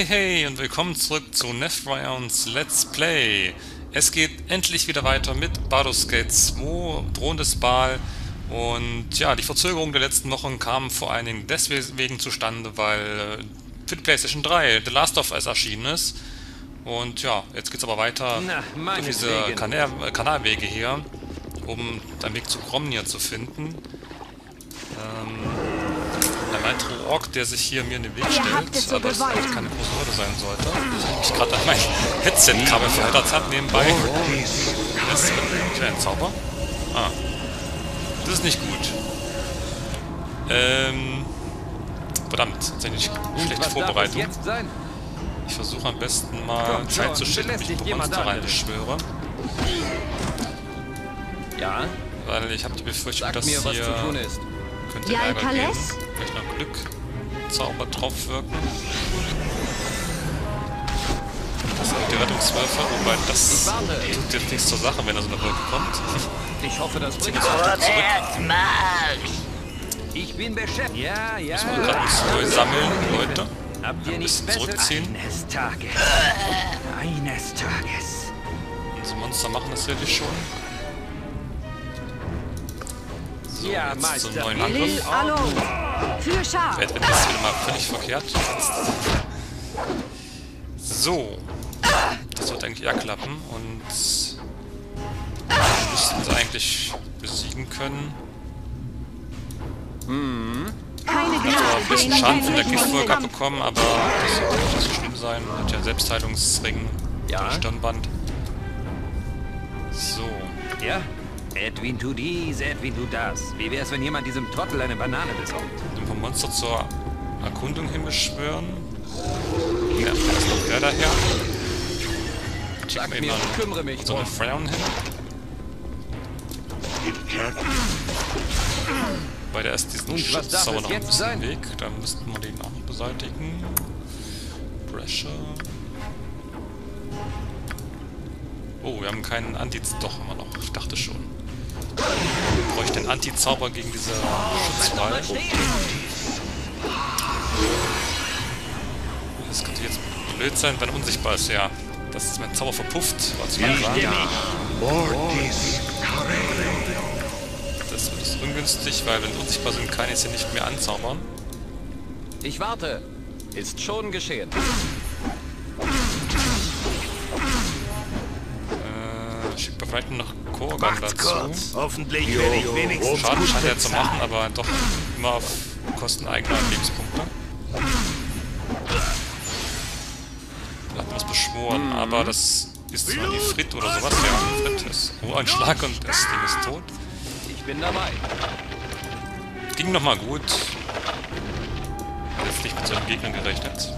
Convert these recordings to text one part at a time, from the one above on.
Hey und willkommen zurück zu Nephrons Let's Play. Es geht endlich wieder weiter mit Baldur's Gate 2, Drohendes Baal. Und ja, die Verzögerung der letzten Wochen kam vor allen Dingen deswegen zustande, weil für die PlayStation 3 The Last of Us erschienen ist. Und ja, jetzt geht's aber weiter durch diese Kanalwege hier, um den Weg zu Gromnir zu finden. Der weitere Ork, der sich hier mir in den Weg stellt, aber das eigentlich keine große Hürde sein sollte. Ich gerade an mein Headset-Kabel verheddert habe nebenbei. Das ist ein kleiner Zauber. Ah. Das ist nicht gut. Verdammt, das ist ja nicht schlechte Vorbereitung. Ich versuche am besten mal Zeit zu schinden, wenn ich ein paar Monster reinbeschwöre. Ja? Weil ich habe die Befürchtung, dass hier könnte Ärger geben. Vielleicht noch Glück-Zauber drauf wirken. Das sind die Rettungswürfe, wobei das tut jetzt nichts zur Sache, wenn er so eine Wolke kommt. Ich hoffe, das bringt uns zurück. Ich bin beschäftigt. Ja, ja. Müssen wir gerade uns neu sammeln, Leute. Habt ihr Ein nicht bisschen zurückziehen. Eines Tages. Unsere Monster machen das wirklich schon. So, Ja, jetzt so einen Meister. neuen Angriff. Für scharf. Edwin ist wieder mal völlig verkehrt. So. Das wird eigentlich eher klappen und wir müssten sie eigentlich besiegen können. Keine Ich habe ein bisschen Gnade. Schaden von der Giftwolke abbekommen, aber das sollte nicht so schlimm sein. Hat ja einen Selbstheilungsring, Ja. Stirnband. So. Ja? Edwin tu dies, Edwin tu das. Wie wär's, wenn jemand diesem Trottel eine Banane besorgt? Ein paar Monster zur Erkundung hinbeschwören. Ja, das ist noch der daher. Schicken wir ihm mal kümmere mich so eine Frown hin. Weil der ist diesen Und was darf Schutzzauber es noch ein jetzt bisschen sein? im Weg. Da müssten wir den auch noch beseitigen. Pressure. Oh, wir haben keinen Doch, immer noch. Ich dachte schon. Ich bräuchte einen Anti-Zauber gegen diese Schutzwall. Das könnte jetzt blöd sein, wenn er unsichtbar ist, ja. Das ist mein Zauber verpufft, was ich war. Das wird ungünstig, weil wenn wir unsichtbar sind, kann ich sie nicht mehr anzaubern. Ich warte. Ist schon geschehen. Schickt mir vielleicht noch Korgan dazu. Hoffentlich werde ich wenigstens Schaden gut scheint er zu machen, bezahlt. aber doch immer auf Kosten eigener Lebenspunkte. Da hat man was beschworen, aber das ist zwar die Frit oder sowas. Ja, Frit ist ein Schlag und das Ding ist tot. Ich bin dabei. Ging nochmal gut. Jetzt nicht mit so einem Gegner gerechnet.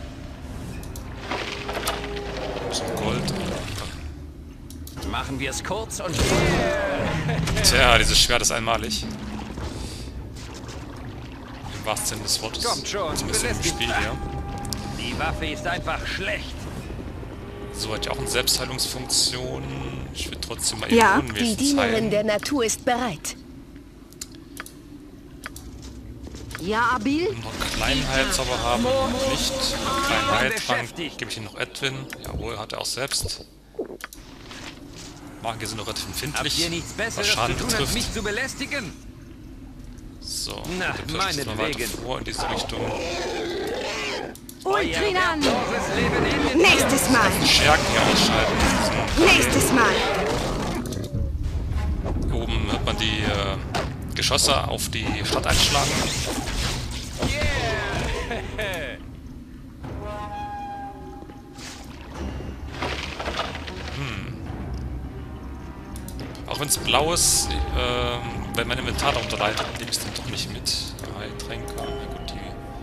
So Gold. Machen wir es kurz und Tja, dieses Schwert ist einmalig. Im wahrsten Sinne des Wortes. Kommt schon, Zumindest im Spiel hier. die Waffe ist einfach schlecht. So hat ja auch eine Selbstheilungsfunktion. Ich will trotzdem mal Ja, Unwesen die Dienerin zeigen. der Natur ist bereit. Ja, Abil? Noch einen kleinen Heilzauber haben und nicht. Einen kleinen Heiltrank gebe ich ihn noch Edwin. Jawohl, hat er auch selbst. Magier sind noch relativ Habt empfindlich, ihr nichts was Besseres Schaden zu tun, als betrifft. mich zu belästigen? So, Na, dann vielleicht jetzt mal weiter meinetwegen. vor in diese Richtung. Ultrinan! wertloses Leben endet Nächstes Mal! Die Schergen hier ausschalten. Nächstes Mal! Hier oben hört man die Geschosse auf die Stadt einschlagen. Auch wenn es blau ist, wenn mein Inventar darunter leidet, nehme ich es dann doch nicht mit. Ja, Heiltränke, na gut,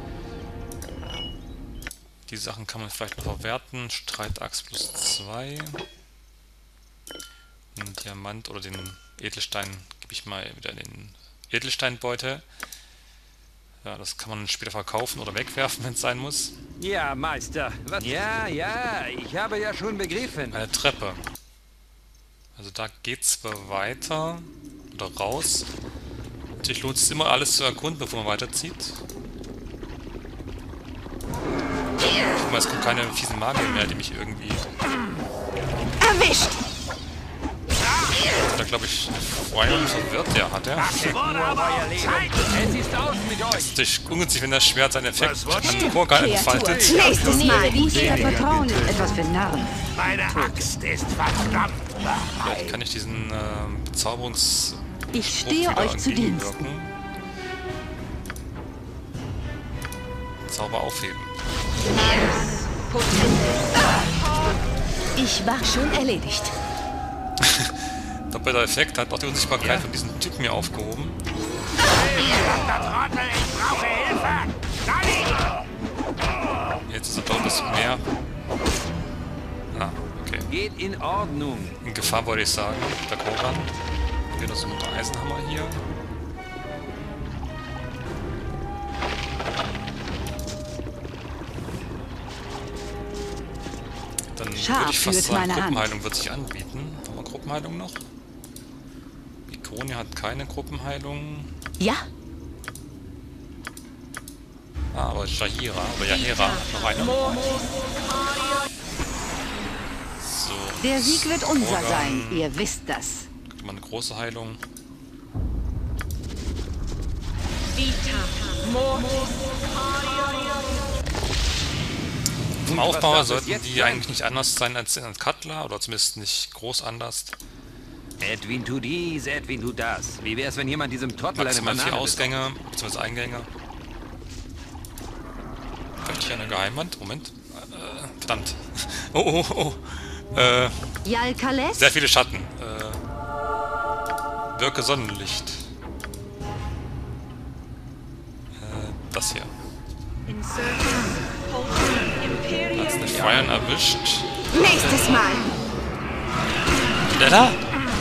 die Sachen kann man vielleicht noch verwerten. Streitachs plus 2. Den Diamant oder den Edelstein gebe ich mal wieder in den Edelsteinbeutel. Ja, das kann man später verkaufen oder wegwerfen, wenn es sein muss. Ja, Meister. Was? Ja, ich habe ja schon begriffen. Eine Treppe. Also da geht's weiter oder raus. Natürlich lohnt es immer alles zu erkunden, bevor man weiterzieht. Guck mal, es kommt keine fiesen Magier mehr, die mich irgendwie... Erwischt! Da glaube ich, Feuer verwirrt, der hat er. Es ist aus mit euch. Es ist natürlich ungünstig, wenn das Schwert seinen Effekt an Korgan entfaltet. Nächstes Mal. Ihr Vertrauen ist etwas für Narren. Meine Axt ist verdammt Vielleicht kann ich diesen Bezauberungs... Ich stehe euch zu Diensten. Zauber aufheben. Ich war schon erledigt. Doppelter Effekt hat auch die Unsichtbarkeit von diesen Typen hier aufgehoben. Trottel, ich brauche Hilfe! Jetzt ist er doch ein bisschen mehr. Ah, okay. Geht in Ordnung. In Gefahr wollte ich sagen. Der Koran. Hier noch so ein Eisenhammer hier. Dann würde ich fast sagen, Gruppenheilung wird sich anbieten. Haben wir Gruppenheilung noch? Ikonia hat keine Gruppenheilung. Ja, Ah, aber Shahira oder Yahira hat noch eine. So. der Sieg wird unser Koran. sein. Ihr wisst das. Kriegt man eine große Heilung. Vom Aufbau darf es sollten jetzt die sein? eigentlich nicht anders sein als in Cutler, oder zumindest nicht groß anders. Edwin tu dies, Edwin tu das. Wie wär's, wenn jemand diesem Trottel eine Maximal 4 Banane Ausgänge, beziehungsweise Eingänge. Vielleicht hier eine Geheimwand? Moment. Verdammt. Oh, oh, oh. Jalkales? Sehr viele Schatten. Wirke Sonnenlicht. Das hier. Hat's eine Feuern erwischt. Nächstes Mal. Schneller!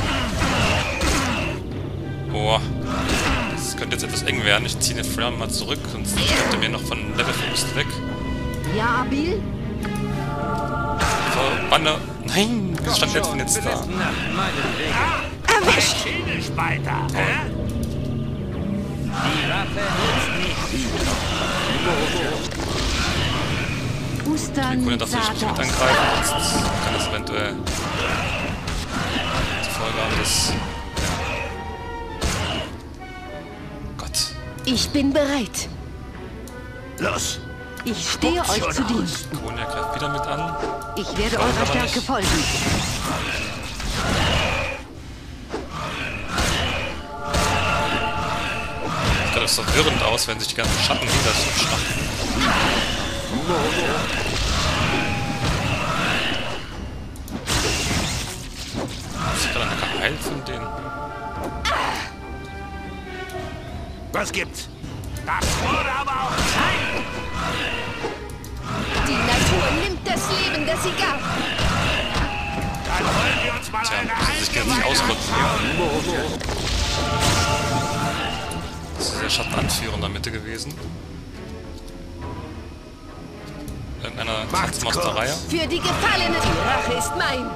Boah. Das könnte jetzt etwas eng werden. Ich ziehe den Feuer mal zurück, sonst kommt er mir noch von Levelverlust weg. Ja, Abil? Verbanne. Nein! Das stand jetzt von jetzt da. Na, meinetwegen. Erwischt! Schädelspalter, hä? Die Waffe nutzt nicht. Ustan Kunde darf nicht mit angreifen, sonst kann das eventuell zur Folge haben, dass... Gott. Ich bin bereit. Los! Ich stehe Spuckt's euch schon zu aus. Diensten. Konia greift wieder mit an. Ich werde Soll eurer aber Stärke nicht. folgen. Sieht gerade verwirrend aus, wenn sich die ganzen Schatten wieder so schnappen. Ist gerade einer geheilt von denen? Was gibt's? Das wurde aber auch Zeit! Die Natur nimmt das Leben, das sie gab. Dann wollen wir uns mal Tja, eine müssen sich gegenseitig ausrotten hier. Das ist der Schattenanführer in der Mitte gewesen. Irgendeiner tanzt aus der Reihe. Für die Gefallenen. Die Rache ist mein.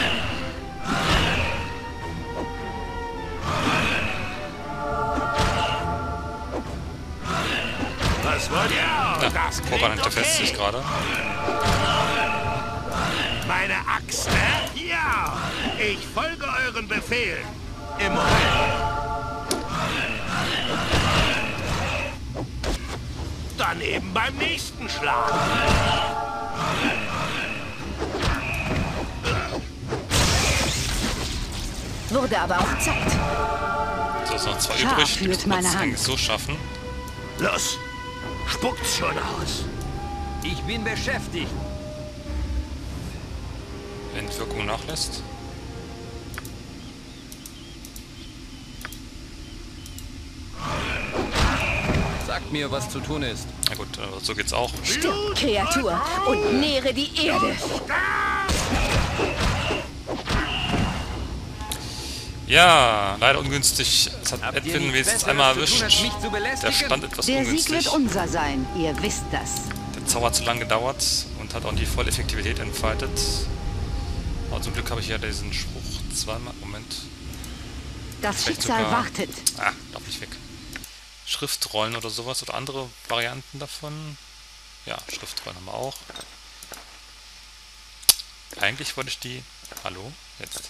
Was wollt ihr? Ja, Das Koran klingt hinterfest sich okay. gerade. Meine Axt, ne? Ja! Ich folge euren Befehlen. Im Moment. Dann eben beim nächsten Schlag. Wurde aber auch Zeit. So, ist noch 2 Scharf übrig. Die führt müssen meine es Hand. eigentlich so schaffen. Los! Spuckt's schon aus. Ich bin beschäftigt. Wenn die Wirkung nachlässt. Sagt mir, was zu tun ist. Na gut, so geht's auch. Stirb, Kreatur, und nähre die Erde. Ja, leider ungünstig. Es hat Habt ihr Edwin nichts wenigstens Besseres einmal zu tun, als erwischt. mich zu Der belästigen? stand etwas Der Sieg ungünstig. wird unser sein. Ihr wisst das. Der Zauber hat zu lange gedauert und hat auch die volle Effektivität entfaltet. Aber zum Glück habe ich ja diesen Spruch zweimal. Moment. Das Vielleicht Schicksal sogar- wartet. Ah, darf nicht weg. Schriftrollen oder sowas oder andere Varianten davon. Ja, Schriftrollen haben wir auch. Eigentlich wollte ich die... Hallo? Jetzt.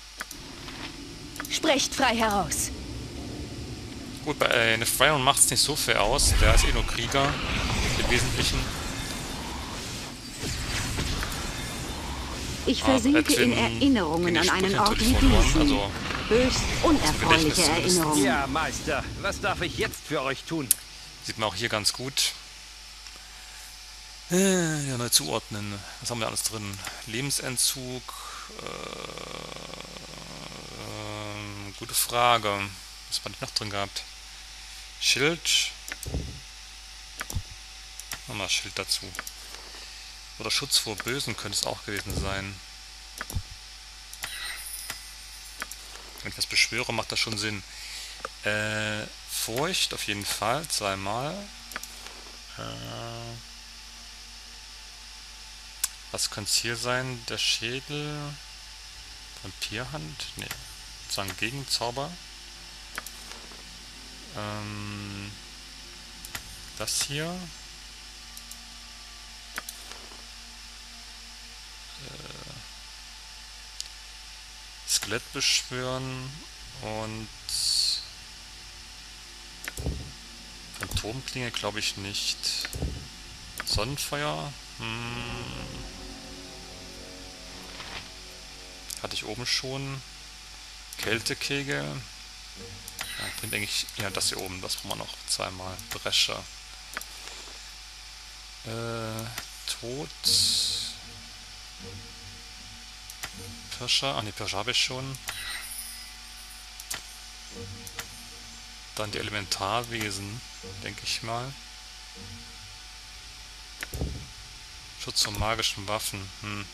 Sprecht frei heraus. Gut, bei Nefarion macht es nicht so viel aus. Der ist eh nur Krieger. Im Wesentlichen. Ich versinke in Erinnerungen an einen Ort wie diesen. Also, Höchst unerfreuliche Gedächtnis zumindest. Erinnerungen. Ja, Meister, was darf ich jetzt für euch tun? sieht man auch hier ganz gut. Ja, neu zuordnen. Was haben wir alles drin? Lebensentzug. Gute Frage. Was war denn noch drin gehabt? Schild. Nochmal Schild dazu. Oder Schutz vor Bösen könnte es auch gewesen sein. Wenn ich das beschwöre, macht das schon Sinn. Furcht auf jeden Fall, zweimal. Was könnte es hier sein? Der Schädel. Vampirhand? Ne. Sozusagen Gegenzauber. Das hier. Skelett beschwören und Phantomklinge glaube ich nicht. Sonnenfeuer. Hatte ich oben schon. Kältekegel. Ja, bringt eigentlich. Ja, das hier oben, das brauchen wir noch zweimal. Bresche. Tod. Pirscher. Ah ne, Pirscher habe ich schon. Dann die Elementarwesen, denke ich mal. Schutz vor magischen Waffen.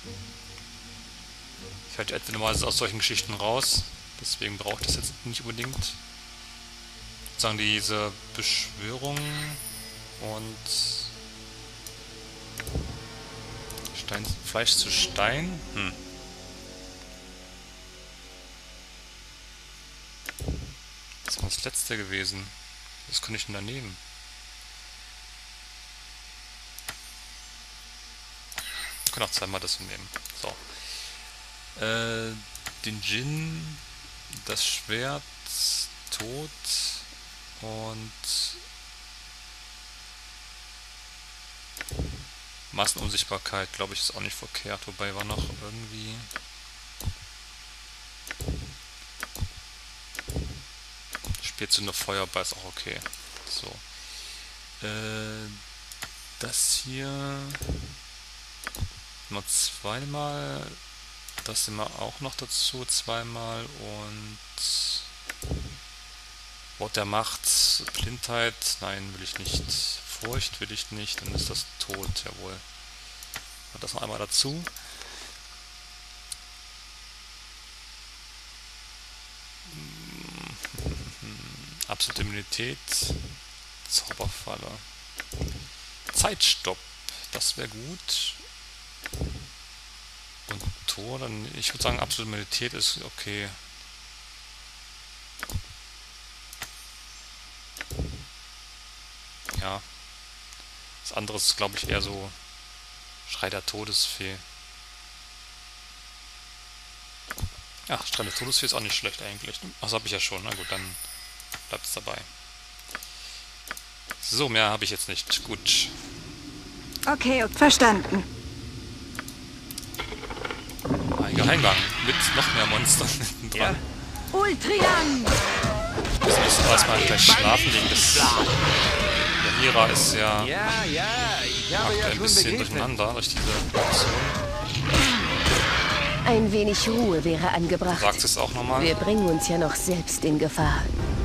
Ich halte etwa normalerweise aus solchen Geschichten raus. Deswegen brauche ich das jetzt nicht unbedingt. Sagen diese Beschwörung und Stein, Fleisch zu Stein. Das war das letzte gewesen. Was könnte ich denn da nehmen? Ich kann auch zweimal das nehmen. So. Den Djinn, das Schwert, Tod und Massenunsichtbarkeit, glaube ich, ist auch nicht verkehrt. Wobei war noch irgendwie... Spätzünder Feuerball ist auch okay. So. Das hier... Mal zweimal... Das immer auch noch dazu, zweimal und Wort der Macht, Blindheit, nein, will ich nicht, Furcht will ich nicht, dann ist das Tod, jawohl. Und das noch einmal dazu. Absolute Immunität, Zauberfalle, Zeitstopp, das wäre gut. Und Tor, dann, ich würde sagen, absolute Immunität ist okay. Ja. Das andere ist, glaube ich, eher so Schrei der Todesfee. Ja, Schrei der Todesfee ist auch nicht schlecht eigentlich. Ach, das habe ich ja schon. Na gut, dann bleibt es dabei. So, mehr habe ich jetzt nicht. Gut. Okay, verstanden. Ein Geheimgang mit noch mehr Monstern hinten dran. Ja. Ultrian! Jetzt müssen wir erstmal gleich schlafen wegen des... Der Hira ist ja... Ja, ich habe macht ja ein schon bisschen begegnet. durcheinander durch diese Aktion. Ein wenig Ruhe wäre angebracht. Sagt es auch nochmal. Wir bringen uns ja noch selbst in Gefahr.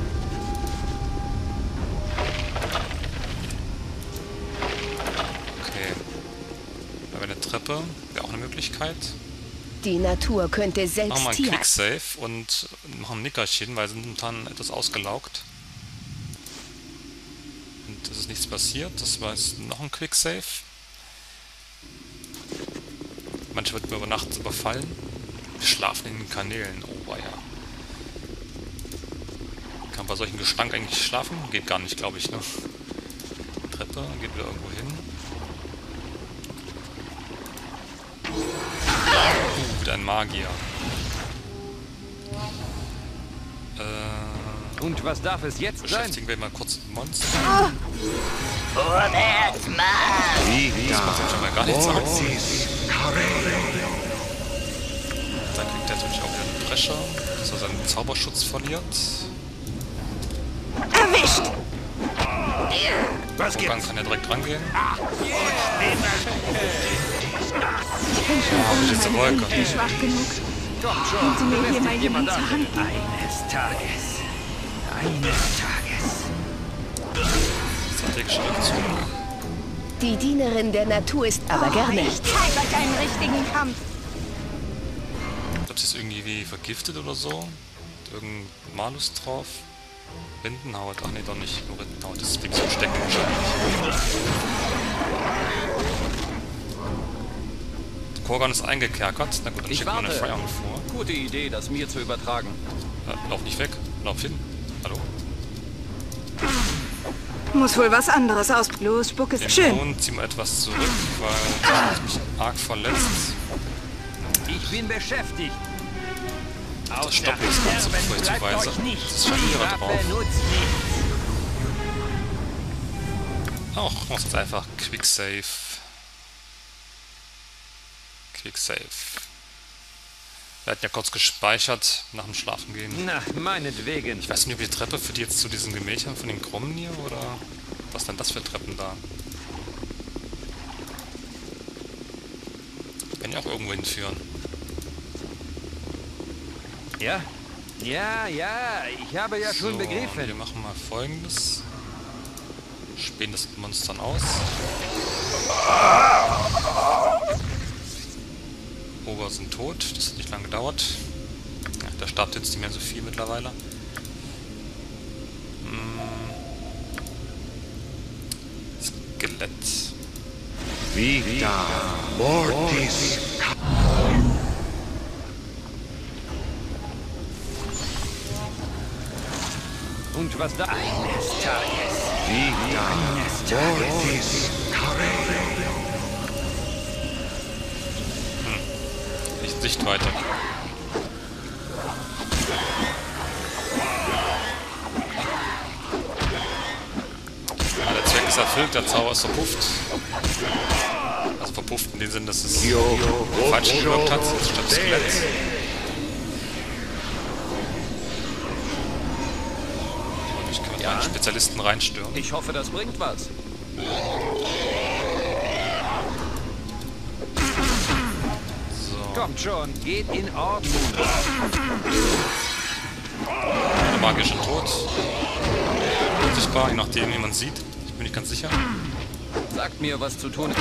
Okay. Da wäre eine Treppe. Wäre auch eine Möglichkeit. Die Natur könnte Machen wir selbst einen hier... Quicksave und machen ein Nickerchen, weil sie sind momentan etwas ausgelaugt. Und es ist nichts passiert. Das war jetzt noch ein Quicksave. Manche wird mir über Nacht überfallen. Wir schlafen in den Kanälen. Oh ja. Kann bei solchen Gestank eigentlich schlafen? Geht gar nicht, glaube ich, ne? Treppe, geht wieder irgendwo hin. wieder ein Magier. Und was darf es jetzt sein? Beschäftigen wir mal kurz ein Monster. Vorwärts, Mann! Das macht schon mal gar nichts aus. Dann kriegt er natürlich auch wieder einen Drescher, dass er seinen Zauberschutz verliert. Erwischt! Was Kogan gibt's? kann ja direkt rangehen. Ich bin schon ohne jetzt eine meine Wolke. Kräfte schwach genug. Kommt schon. Können Sie mir hier mal Jemand jemand zur an. Hand nehmen? Eines Tages. Strategischer Rückzug. Die Dienerin der Natur ist aber gerne. Ich zeige euch einen richtigen Kampf. Ich glaube, sie ist irgendwie wie vergiftet oder so. Mit irgendeinem Malus drauf. Rindenhaut. Ach nee, doch nicht. Nur Rindenhaut. Das ist wegen so Stecken wahrscheinlich. Kogan ist eingekerkert. Na gut, dann Ich schicken wir eine warte. Freyon vor. Gute Idee, das mir zu übertragen. Lauf nicht weg. Lauf hin. Hallo? Muss wohl was anderes aus. Los, spuck es. Den Schön. Mond ziehen wir etwas zurück, weil er mich arg verletzt. Ich bin beschäftigt. Das stoppt das Ganze, bevor ich zuweise. Das ist Scharnierer drauf. Auch machst jetzt einfach Quick Save. Quick Save. Wir hatten ja kurz gespeichert nach dem Schlafen gehen. Na, meinetwegen. Ich weiß nicht, ob die Treppe für die jetzt zu diesen Gemächern von den Kromnir oder was denn das für Treppen da? Können ja auch irgendwo hinführen. Ja? Ja, ich habe ja schon Wir begriffen. machen mal Folgendes. Spähen das Monstern aus. Oger sind tot, das hat nicht lange gedauert. Ja, der Stab jetzt nicht mehr so viel mittlerweile. Skelett. Vita Mortis. Und was da? Eines Tages. Vita Mortis. Nicht weiter. Ja, der Zweck ist erfüllt, der Zauber ist verpufft. Also verpufft in dem Sinn, dass es falsch gewirkt hat, statt Skelett. Ich kann mit meinen Spezialisten reinstören. Ich hoffe, das bringt was. Kommt schon, geht in Ordnung. Der magische Tod. Unsichtbar, je nachdem, wie man sieht. Ich bin nicht ganz sicher. Sagt mir, was zu tun ist.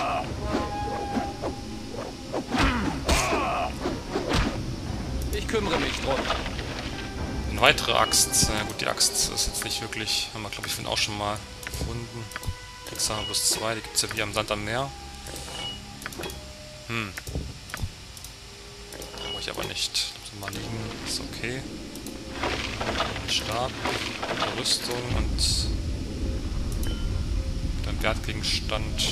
Ich kümmere mich drum. Eine weitere Axt. Na gut, die Axt ist jetzt nicht wirklich. Haben wir, glaube ich, auch schon mal gefunden. Jetzt haben wir bloß 2. Die gibt es ja wie am Sand am Meer. Brauche ich aber nicht. Lass mal liegen. Ist okay. Ein Stab, eine Rüstung und ein Wertgegenstand.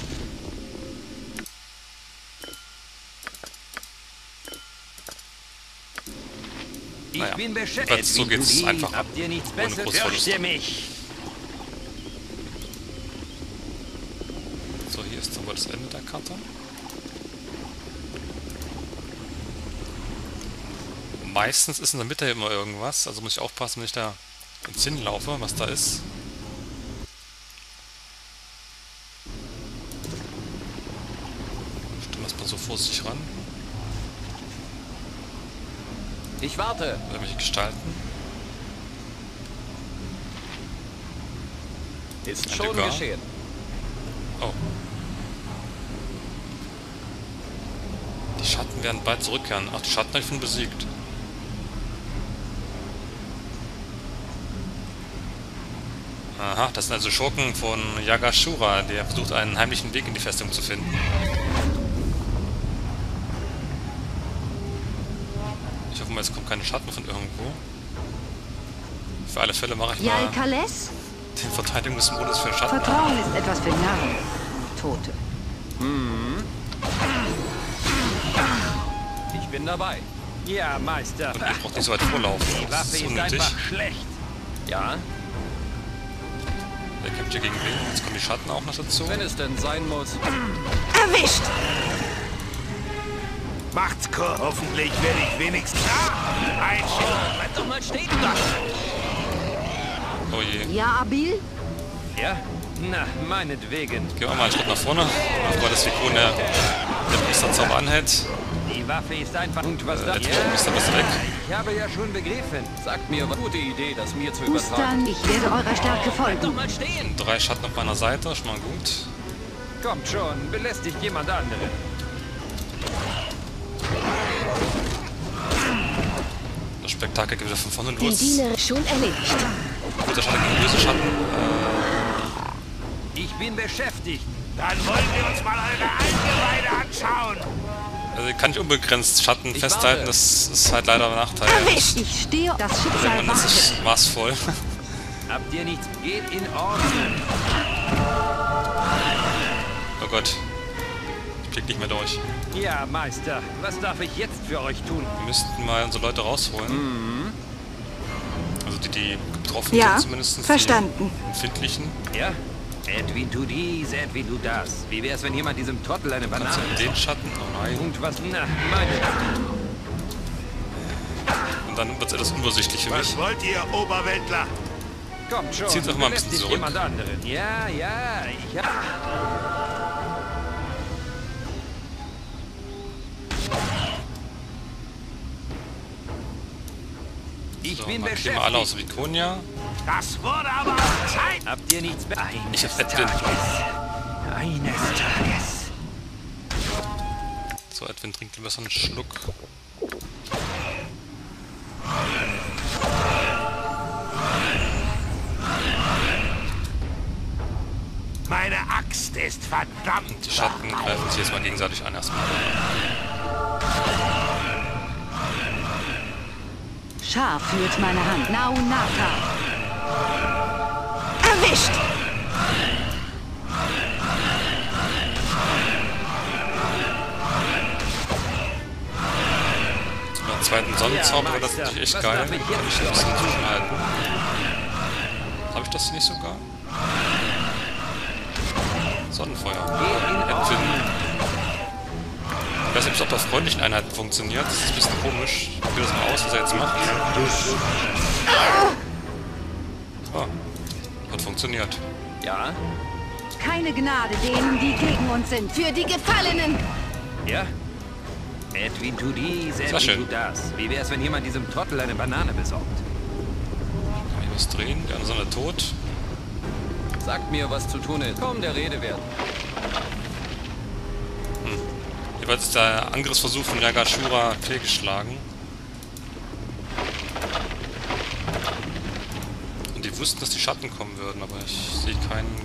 Ich Naja, bin beschäftigt. so geht's einfach ab. Habt ihr nichts Ohne Besseres? Großverluste. Fürchte mich. So, hier ist dann wohl das Ende der Karte. Meistens ist in der Mitte immer irgendwas, also muss ich aufpassen, wenn ich da ins hinlaufe, was da ist. Stimmt das mal so vorsichtig ran. Ich warte. Irgendwelche Gestalten. Ist Ein schon Lüger. geschehen. Oh. Die Schatten werden bald zurückkehren. Ach, die Schatten habe ich schon besiegt. Aha, das sind also Schurken von Yagashura, der versucht, einen heimlichen Weg in die Festung zu finden. Ich hoffe mal, es kommt keine Schatten von irgendwo. Für alle Fälle mache ich mal Jalkales? den Verteidigungsmodus für Schatten an. Vertrauen ist etwas für Narren. Tote. bin dabei. Ja, Meister. Und ihr braucht nicht so weit vorlaufen. Die Das Waffe ist ist unnötig. einfach schlecht. Ja, Wer kämpft hier gegen wen? Jetzt kommen die Schatten auch noch dazu. wenn es denn sein muss. Erwischt! Macht's kurz. Hoffentlich werde ich wenigstens... Ah, ein Schild. Bleib doch mal stehen. Oh je. Ja, Abil? Ja? Na, meinetwegen. Gehen wir mal einen Schritt nach vorne. Bevor das Vikon der Priesterzauber anhält. Die Waffe ist einfach... Und was da... Jetzt ist er was weg. Ich habe ja schon begriffen. Sagt mir, was gute Idee, das mir zu übertragen. Hustern, ich werde eurer Stärke Bleib doch folgen. mal stehen. 3 Schatten auf meiner Seite, schon mal gut. Kommt schon, belästigt jemand anderen. Das Spektakel geht wieder von vorne Die los. Dienerin schon erledigt. Guter Schatten gegen böse Schatten. Ich bin beschäftigt. Dann wollen wir uns mal eure Eingeweide anschauen. Also ich kann nicht unbegrenzt Schatten Ich festhalten, warte. das ist halt leider ein Nachteil. Erwischt! Ich stehe, das Schicksal Irgendwann ist wartet. es maßvoll. Habt ihr nichts? Geht in Ordnung. Oh Gott. Ich blick nicht mehr durch. Ja, Meister, was darf ich jetzt für euch tun? Wir müssten mal unsere Leute rausholen. Also die betroffen Ja, sind zumindest. verstanden. Die empfindlichen. Ja? Edwin tu dies, Edwin tu das. Wie wär's, wenn jemand diesem Trottel eine Banane... Also in den Schatten. Oh nein. Und was? Na, meine... Und dann wird es etwas unübersichtlich für mich. Was wollt ihr, Oberweltler? Kommt schon, Zieht doch mal ein bisschen belästigt zurück. jemand anderen. Ja, ja, ich hab... Ich So, bin markieren wir alle beschäftigt. aus Vikonia. Das wurde aber Zeit. Habt ihr nichts... Ich hab Edwin. Eines Tages. So, Edwin trinkt lieber so einen Schluck. Meine Axt ist verdammt. Die Schatten greifen sich jetzt mal gegenseitig an erstmal. Scharf führt meine Hand. Naunaka. Erwischt! Beim zweiten Sonnenzauber war das Meister, natürlich echt was geil. darf ich Kann jetzt ich ein bisschen zwischenhalten. Habe ich das nicht sogar? Sonnenfeuer. Edwin. Ich weiß nicht, ob das auf freundlichen Einheiten funktioniert. Das ist ein bisschen komisch. Ich probiere das mal aus, was er jetzt macht. Oh, hat funktioniert. Ja? Keine Gnade denen, die gegen uns sind. Für die Gefallenen! Ja? Edwin tu dies, Sehr Edwin schön. tu das. Wie wär's, wenn jemand diesem Trottel eine Banane besorgt? Kann ich was drehen? Die anderen sind tot. Sagt mir, was zu tun ist. Kaum der Rede wert. Jeweils ist der Angriffsversuch von Yagashura fehlgeschlagen. Und die wussten, dass die Schatten kommen würden, aber ich sehe keinen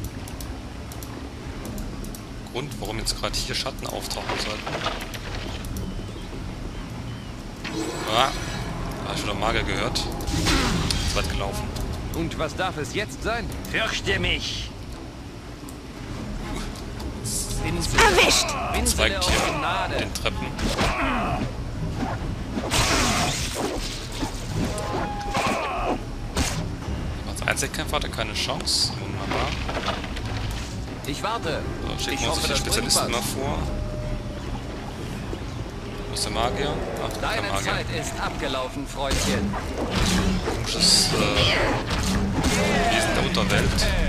Grund, warum jetzt gerade hier Schatten auftauchen sollten. Ah, habe ich wieder Magier gehört. Ist weit gelaufen. Und was darf es jetzt sein? Fürchte mich! Erwischt! Zweigt hier mit Gnade. den Treppen. Als Einzelkämpfer hat er keine Chance. Wunderbar. Ich warte. So, schicken Ich wir uns hoffe, die das bringt Spezialisten mal was. vor. Wo ist der Magier? Ach, der Deine Magier. Zeit ist abgelaufen, Freundchen. Komisches Wesen der Unterwelt.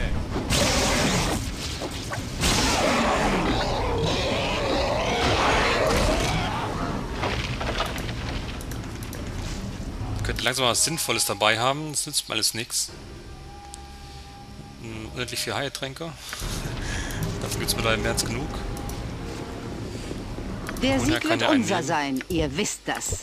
Ich könnte langsam was Sinnvolles dabei haben, das nützt mir alles nichts. Unendlich viel Heiltränke. Dafür gibt es mittlerweile mehr als genug. Der Und er Sieg kann wird ja unser einnehmen. sein. Ihr wisst das.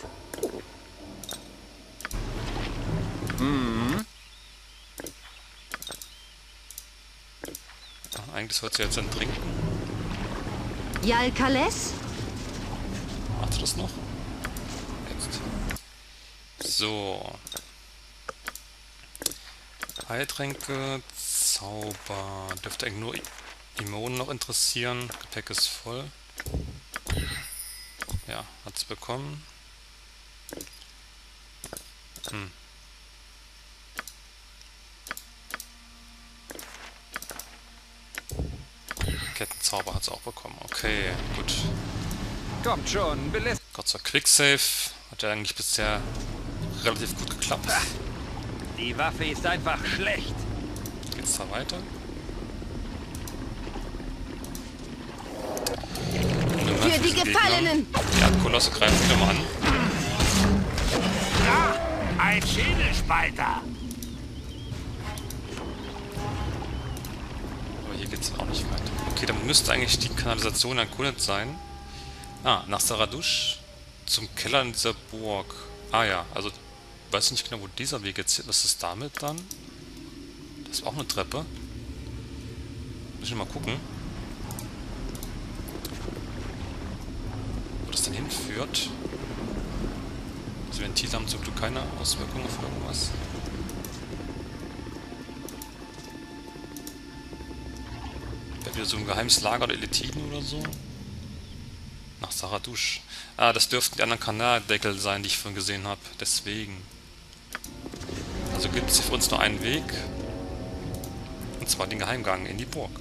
Ja, eigentlich sollte sie jetzt dann trinken. Jalkales? Macht sie das noch? Jetzt. So. Heiltränke, Zauber. Dürfte eigentlich nur Imonen noch interessieren. Gepäck ist voll. Ja, hat es bekommen. Kettenzauber hat es auch bekommen. Okay, gut. Kommt schon, belässt. Gott sei Dank Quicksave. Hat ja eigentlich bisher relativ gut geklappt. Die Waffe ist einfach schlecht. Geht's da weiter? Für die Gefallenen! Die Erdkolosse greifen wieder mal an. Da, ein Schädelspalter. Aber hier geht's auch nicht weiter. Okay, dann müsste eigentlich die Kanalisation erkundet sein. Ah, nach Saradusch zum Keller in dieser Burg. Ah ja, also ich weiß nicht genau, wo dieser Weg jetzt ist. Was ist damit dann? Das ist auch eine Treppe. Muss ich mal gucken. Wo das denn hinführt. Diese Ventile haben zum Glück keine Auswirkungen auf irgendwas. Wäre wieder so ein geheimes Lager der Elitiden oder so. Nach Saradusch. Ah, das dürften die anderen Kanaldeckel sein, die ich vorhin gesehen habe. Deswegen. Also gibt es hier für uns nur einen Weg. Und zwar den Geheimgang in die Burg.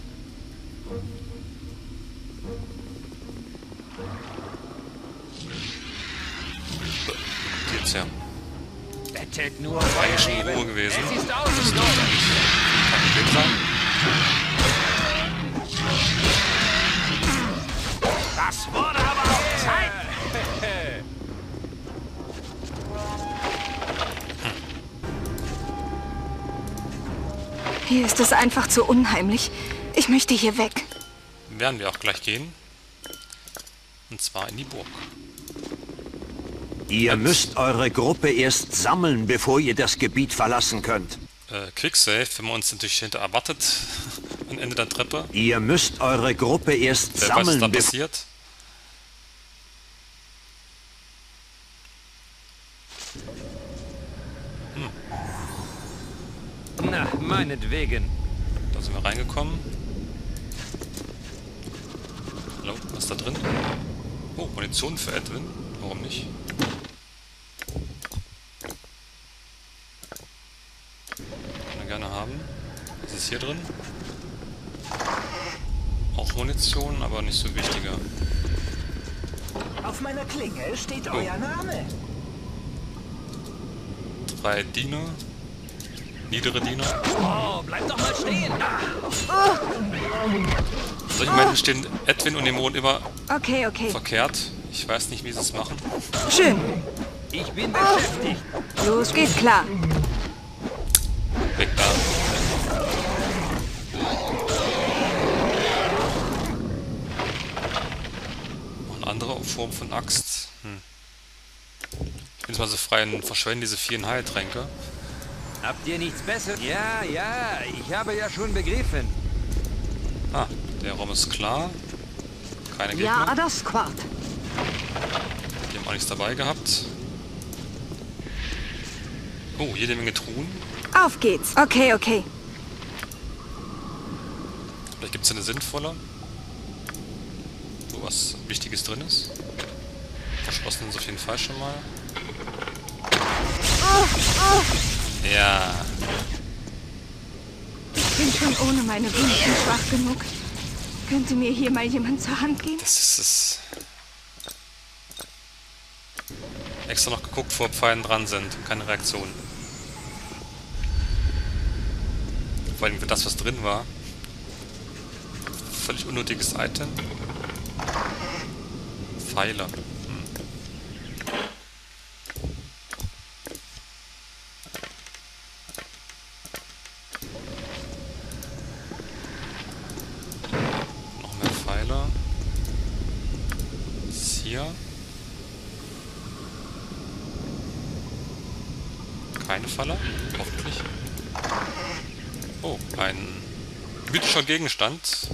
Geht's ja. Bettet nur Eigentlich schon Feuer Ruhe gewesen. Es ist ausgestorben. Kein Problem sein. Das wurde aber auch Zeit. Hier ist es einfach zu unheimlich. Ich möchte hier weg. Werden wir auch gleich gehen. Und zwar in die Burg. Ihr müsst eure Gruppe erst sammeln, bevor ihr das Gebiet verlassen könnt. Quicksave, wenn man uns natürlich hinter erwartet. Am Ende der Treppe. Ihr müsst eure Gruppe erst Wer weiß, was da sammeln, bevor... passiert. Na, meinetwegen. Da sind wir reingekommen. Hallo, was ist da drin? Oh, Munition für Edwin. Warum nicht? Kann er gerne haben. Was ist hier drin? Auch Munition, aber nicht so wichtiger. Auf meiner Klinge steht euer Name. 3 Diener. Niedere Diener. Oh, bleib doch mal stehen. Solche Momente stehen Edwin und Dämon immer Okay, okay. verkehrt. Ich weiß nicht, wie sie es machen. Schön. Ich bin beschäftigt. Los, geht klar. Weg da. Noch eine andere Form von Axt. Ich bin jetzt mal so frei und verschwende diese 4 Heiltränke. Habt ihr nichts Besseres? Ja, ja, ich habe ja schon begriffen. Ah, der Raum ist klar. Keine Ja, Gegner. das Quart. Die haben auch nichts dabei gehabt. Oh, jede Menge Truhen. Auf geht's. Okay, okay. Vielleicht gibt es eine sinnvolle. Wo was Wichtiges drin ist. Verschlossen ist auf jeden Fall schon mal. Ja. Ich bin schon ohne meine Wunden schwach genug. Könnte mir hier mal jemand zur Hand gehen? Das ist es. Extra noch geguckt, vor Pfeilen dran sind. Keine Reaktion. Vor allem für das, was drin war. Völlig unnötiges Item. Pfeile. Noch mehr Pfeile. Was ist hier? Keine Falle, hoffentlich. Oh, ein mythischer Gegenstand.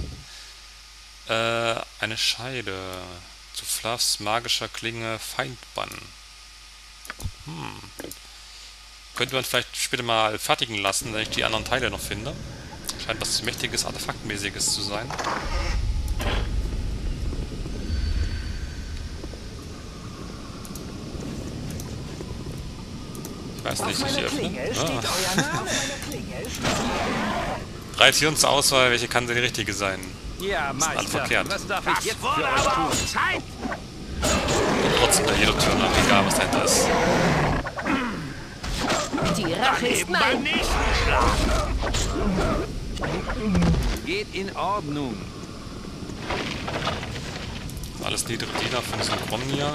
Eine Scheide. Zu Fluffs magischer Klinge Feindbann. Könnte man vielleicht später mal fertigen lassen, wenn ich die anderen Teile noch finde. Scheint was mächtiges, artefaktmäßiges zu sein. Weiß Auf nicht, ich meiner öffne. Klingel steht euer Name. Klingel steht 3 Türen zur Auswahl, welche kann denn die richtige sein? Ja, alle Meister. verkehrt. Was darf ich Das jetzt wurde für euch aber tun? auch Zeit. Trotzdem bei jeder Tür nach, egal was dahinter ist. Die Rache ist Eben beim mein. nächsten Schlag. Geht in Ordnung. Alles niedere Diener von Synchronia.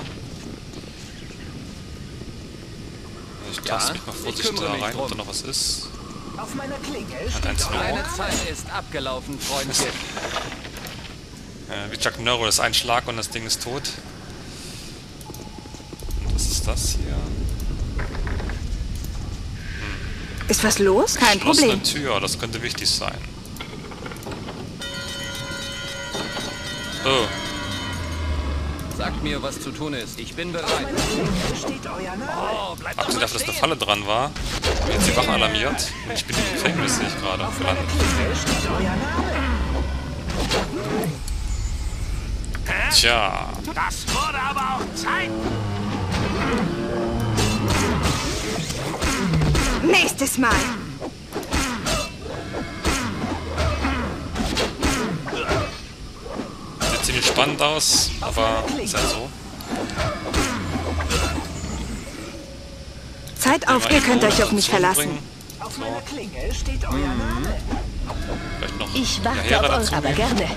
Ich taste mich mal ich vorsichtig kümmere da mich rein, ob da drum. noch was ist. Auf meiner Klingel Hat eins steht nur. euer Deine Name. Zeit ist abgelaufen, Freundchen. Wie Chuck Norris, das ist ein Schlag und das Ding ist tot. Und was ist das hier? Ist was los? Kein Geschlossene Problem. Tür, das könnte wichtig sein. Oh, Sagt mir, was zu tun ist. Ich bin Auf bereit. meiner Klingel steht euer Name. Oh, bleib doch abgesehen mal davon, dass eine stehen. Falle dran war, bin jetzt die Wache alarmiert und ich bin im Gefängnis, sehe ich gerade. Auf meiner Klingel steht euer Name. Tja, Das wurde aber auch Zeit. Nächstes Mal. sieht ziemlich spannend aus, aber ist halt so. Zeit auf, ihr könnt euch auf mich verlassen. Auf meiner Klingel steht euer Name. Vielleicht noch Ich warte Heere auf dazu euch, aber nehmen. gerne.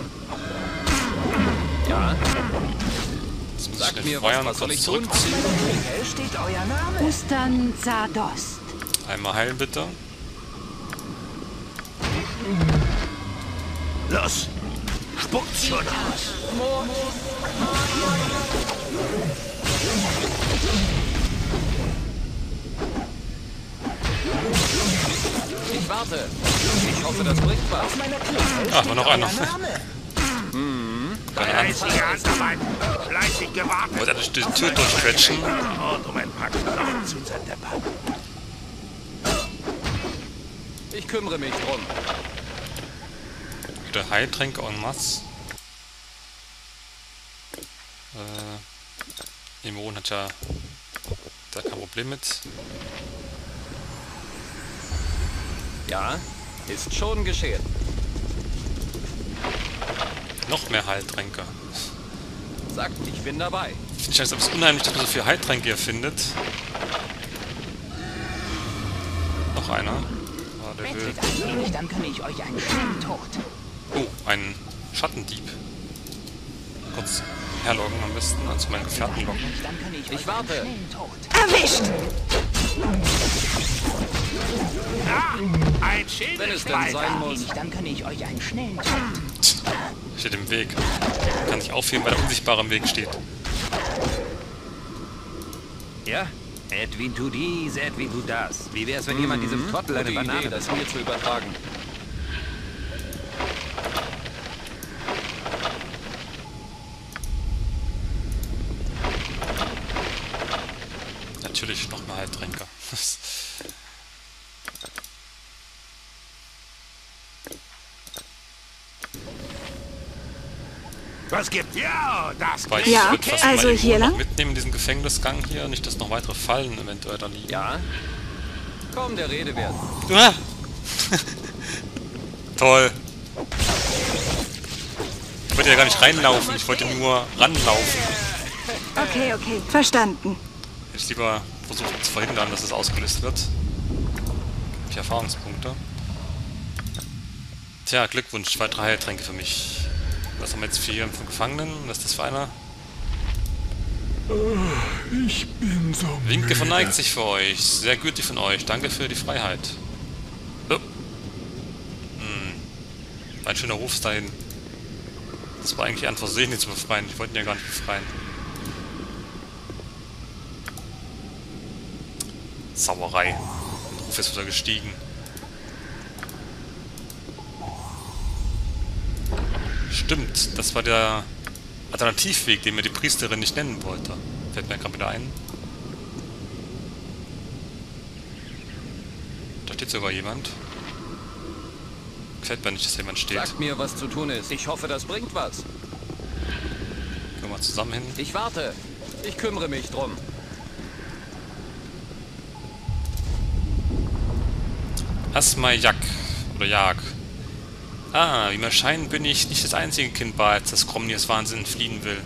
Ja, Jetzt muss ich Sagt schnell mir, was feuern, soll kurz ich tun? zurückziehen. Auf meiner Klingel steht euer Name. Ustan Zardost. Einmal heilen bitte. Los, spuckt's schon aus. ich warte. Ich hoffe, das bringt was. Auf meiner Klingel Ach, war steht noch euer einer. Name. Fleißige Handarbeit. Fleißig gewartet. Wollte eine Tür durchquetschen. Und um ein paar Knochen zu zerdeppern. Ich kümmere mich drum. Wieder Heiltränke en masse. Imon hat ja da kein Problem mit. Ja, ist schon geschehen. Noch mehr Heiltränke. Sagt, ich bin dabei. Finde ich als unheimlich, dass man so viele Heiltränke hier findet. Noch einer. Ah, der will. Dann kann ich euch einen schönen Tod. Oh, ein Schattendieb. Kurz herloggen am besten, also meinen Gefährten locken. Dann kann ich Ich warte. Erwischt! Ein Schädel. Wenn es denn sein muss. Dann kann ich euch einen schnellen Tod. Steht im Weg. Kann ich aufheben, weil er unsichtbar im Weg steht. Ja? Edwin tu dies, Edwin tu das. Wie wär's, wenn jemand diesem Trottel eine Gute Banane Idee, das mir zu übertragen. Natürlich noch mal Heiltränke. Was gibt? Ja, das Weil klingt Ja, ich würde fast also mal hier Imon noch lang? mitnehmen in diesen Gefängnisgang hier, nicht dass noch weitere Fallen eventuell da liegen. Ja? Komm, der Rede wert. Ah! Toll. Ich wollte ja gar nicht reinlaufen, ich wollte nur ranlaufen. Okay, okay. Verstanden. Hätte ich lieber versucht zu verhindern, dass es ausgelöst wird. Ich Erfahrungspunkte. Tja, Glückwunsch, 2, 3 Heiltränke für mich. Was haben wir jetzt 4 von Gefangenen? Was ist das für einer? Ich bin so Winke müde. verneigt sich für euch. Sehr gütig von euch. Danke für die Freiheit. Oh. Ein schöner Ruf dahin. Das war eigentlich ein Versehen, ihn zu befreien. Ich wollte ihn ja gar nicht befreien. Sauerei. Der Ruf ist wieder gestiegen. Stimmt, das war der Alternativweg, den mir die Priesterin nicht nennen wollte. Fällt mir gerade wieder ein. Da steht sogar jemand. Gefällt mir nicht, dass jemand steht. Sagt mir, was zu tun ist. Ich hoffe, das bringt was. Gehen wir mal zusammen hin. Ich warte. Ich kümmere mich drum. Asmajak oder Jag. Ah, wie mir scheint, bin ich nicht das einzige Kind Baals, das Gromnirs Wahnsinn fliehen will.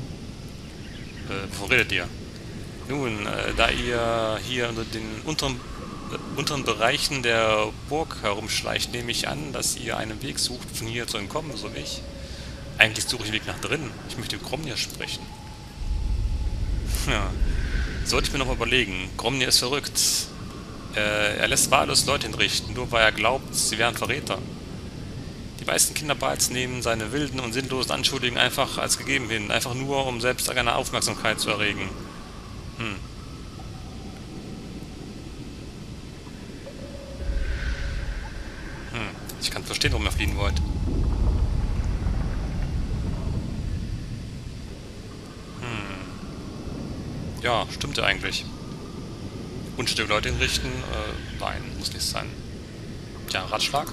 Wovon redet ihr? Nun, da ihr hier unter den unteren Bereichen der Burg herumschleicht, nehme ich an, dass ihr einen Weg sucht, von hier zu entkommen, so wie ich. Eigentlich suche ich den Weg nach drinnen. Ich möchte Gromnir sprechen. Ja, sollte ich mir noch mal überlegen. Gromnir ist verrückt. Er lässt wahllos Leute hinrichten, nur weil er glaubt, sie wären Verräter. Die meisten Kinder Baals nehmen seine wilden und sinnlosen Anschuldigungen einfach als gegeben hin, einfach nur, um selbst eine Aufmerksamkeit zu erregen. Ich kann verstehen, warum ihr fliehen wollt. Ja, stimmt ja eigentlich. Unschuldige Leute hinrichten? Nein, muss nicht sein. Tja, Ratschlag.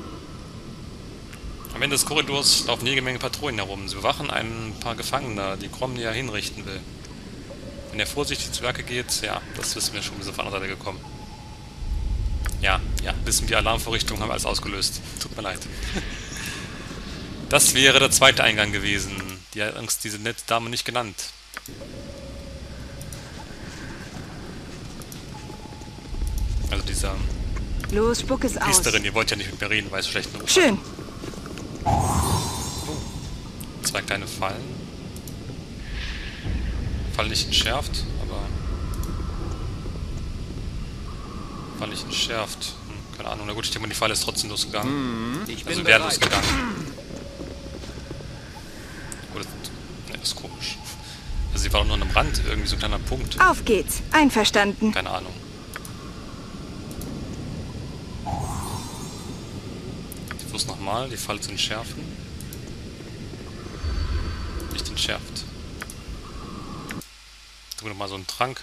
Am Ende des Korridors laufen jede Menge Patrouillen herum. Sie bewachen ein paar Gefangene, die Gromnir hinrichten will. Wenn er vorsichtig zu Werke geht, ja, das wissen wir schon, wir sind von der anderen Seite gekommen. Ja, wissen wir, Alarmvorrichtungen haben alles ausgelöst. Tut mir leid. Das wäre der zweite Eingang gewesen. Die hat Angst, diese nette Dame nicht genannt. Also dieser... Los, spuck es aus. Priesterin, ihr wollt ja nicht mit mir reden, weil es schlecht genug Schön. Zwei kleine Fallen. Fall nicht entschärft, aber... Fall nicht entschärft. Keine Ahnung, na gut, ich denke mal, die Falle ist trotzdem losgegangen. Ich Also bin wäre bereit. losgegangen. Oder... Ne, das ist komisch. Also sie war doch nur an einem Rand, irgendwie so ein kleiner Punkt. Auf geht's. Einverstanden. Keine Ahnung. Ich versuch's nochmal, die Falle zu entschärfen. Nicht entschärft. Tun wir nochmal so einen Trank.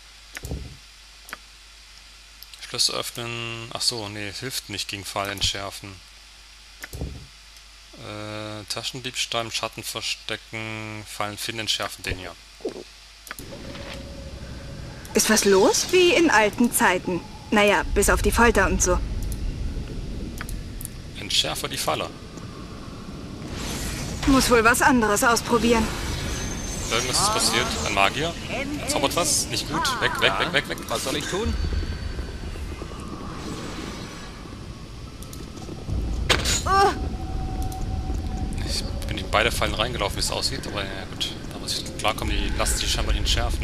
Schlösser öffnen. Achso, nee, hilft nicht gegen Fall entschärfen. Taschendiebstahl im Schatten verstecken. Fallen finden, entschärfen den ja. Ist was los? Wie in alten Zeiten. Naja, bis auf die Folter und so. Entschärfe die Falle. Muss wohl was anderes ausprobieren. Irgendwas ist passiert. Ein Magier. Zaubert was. Nicht gut. Weg, weg, weg, weg, weg. Was soll ich tun? Ich bin in beide Fallen reingelaufen, wie es aussieht, aber ja gut. Da muss ich klarkommen, die lassen sich scheinbar nicht entschärfen.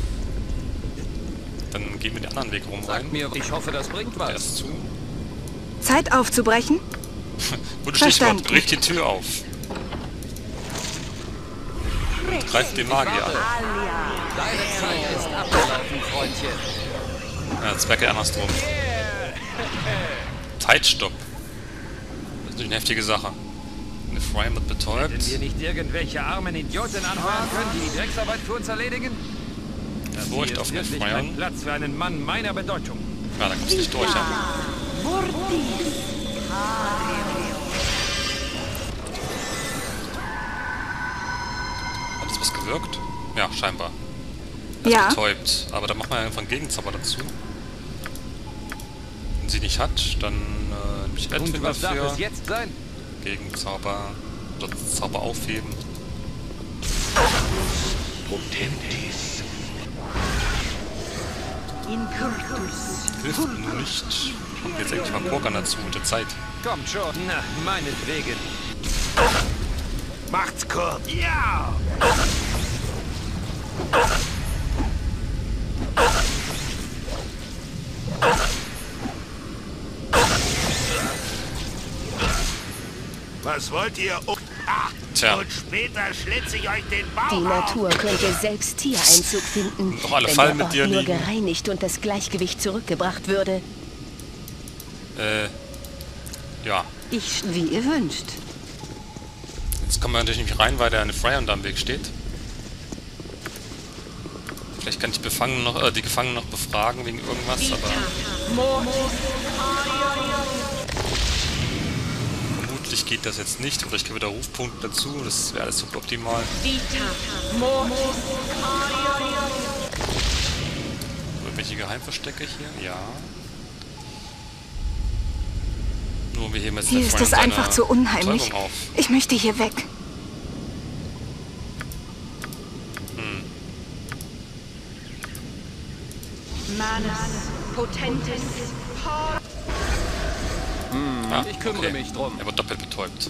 Dann gehen wir den anderen Weg rum rein. Sag mir, ich hoffe, das bringt Der was. ist zu. Zeit aufzubrechen? Gutes Verstanden. Stichwort. Bricht die Tür auf. Und greift den Magier an. Deine Zeit ist abgelaufen, Freundchen. Ja, jetzt merke ich andersrum. Zeitstopp. Das ist natürlich eine heftige Sache. Eine Frame wird betäubt. Hätten wir nicht irgendwelche armen Idioten anhören können, die die Drecksarbeit für uns erledigen? Das hier Furcht ist auf den wirklich Feuern. kein Platz für einen Mann meiner Bedeutung. Ja, da kommst du nicht durch, ja. Hat das was gewirkt? Ja, scheinbar. Ja. Betäubt. Aber da machen wir einfach einen Gegenzauber dazu. Wenn sie nicht hat, dann nehme ich Und Edwin was darf dafür. es jetzt sein? Gegenzauber. Oder Zauber aufheben. Hilft nur nicht. Kommt jetzt endlich mal Pokern dazu mit der Zeit. Kommt schon. Na, meinetwegen. Macht's kurz. Ja! Was wollt ihr? Oh, Tja. und später schlitze ich euch den Bauch Die auf. Natur könnte selbst hier Einzug finden, Doch alle wenn Fallen der mit Ort dir nur liegen. gereinigt und das Gleichgewicht zurückgebracht würde. Ja. Wie ihr wünscht. Jetzt kommen wir natürlich nicht rein, weil der eine Fryer da am Weg steht. Vielleicht kann ich die Gefangenen noch befragen wegen irgendwas, aber... Vermutlich geht das jetzt nicht. Oder ich gebe wieder Rufpunkte dazu. Das wäre alles super optimal. Irgendwelche Geheimverstecke hier? Ja. wir hier mit Hier ist es einfach zu unheimlich. Ich möchte hier weg. Ich kümmere mich drum. Er wird doppelt betäubt.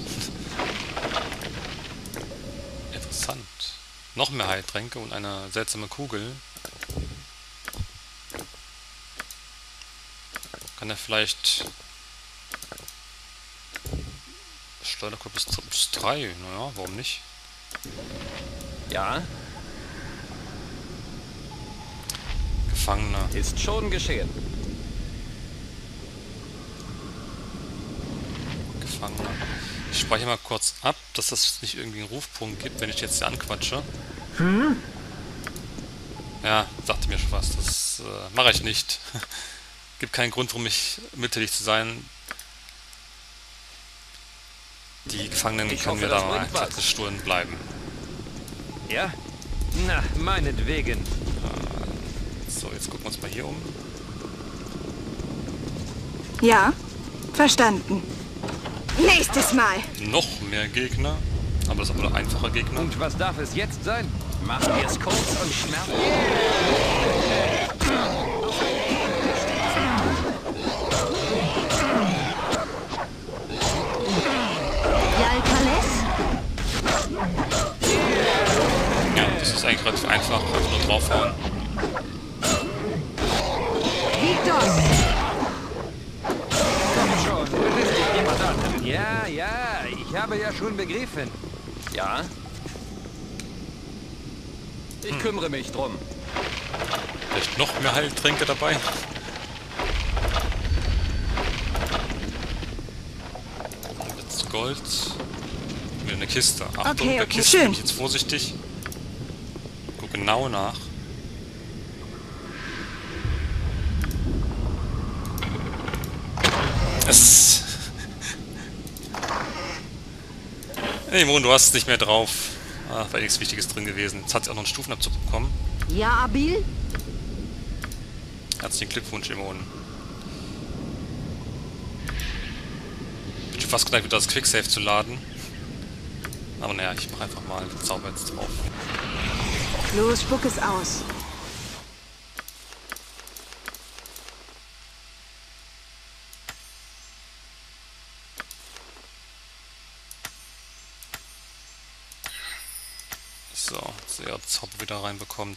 Interessant. Noch mehr Heiltränke und eine seltsame Kugel. Kann er vielleicht... Steuerkurve bis 3. Naja, warum nicht? Ja, Gefangener. ist schon geschehen. Gefangener. Ich speichere mal kurz ab, dass das nicht irgendwie einen Rufpunkt gibt, wenn ich jetzt hier anquatsche. Ja, sagte mir schon was. Das mache ich nicht. Gibt keinen Grund, warum ich mittellig zu sein. Die Gefangenen Ich können hoffe, mir das da mal bringt was. glatt gestohlen bleiben. Ja? Na, meinetwegen. So, jetzt gucken wir uns mal hier um. Ja, verstanden. Nächstes Mal. Noch mehr Gegner. Aber das ist aber ein einfacher Gegner. Und was darf es jetzt sein? Machen wir es kurz und schmerzlos. Ja, das ist eigentlich relativ einfach. Einfach nur draufhauen. Komm schon, bist dich jemand an. Ja, ja, ich habe ja schon begriffen. Ja? Ich kümmere mich drum. Vielleicht noch mehr Heiltränke dabei. Jetzt Gold. Wieder eine Kiste. Achtung, Okay, der okay, Kiste schön. bin ich jetzt vorsichtig. Guck genau nach. Es. Hey Mon, du hast es nicht mehr drauf. Ah, war nichts Wichtiges drin gewesen. Jetzt hat sie auch noch einen Stufenabzug bekommen. Ja, Abil? Herzlichen Glückwunsch, Imon. Ich bin schon fast gleich wieder das Quicksave zu laden. Aber naja, ich mache einfach mal den Zauber jetzt drauf. Los, spuck es aus. So, dass er Zauber wieder reinbekommt.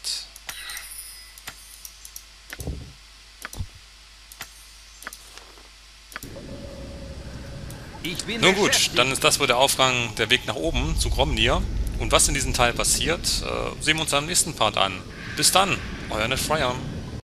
Ich bin Nun gut, beschäftigt. dann ist das wohl der Aufgang, der Weg nach oben zu Gromnir. Und was in diesem Teil passiert, sehen wir uns am nächsten Part an. Bis dann, euer Ned Freier.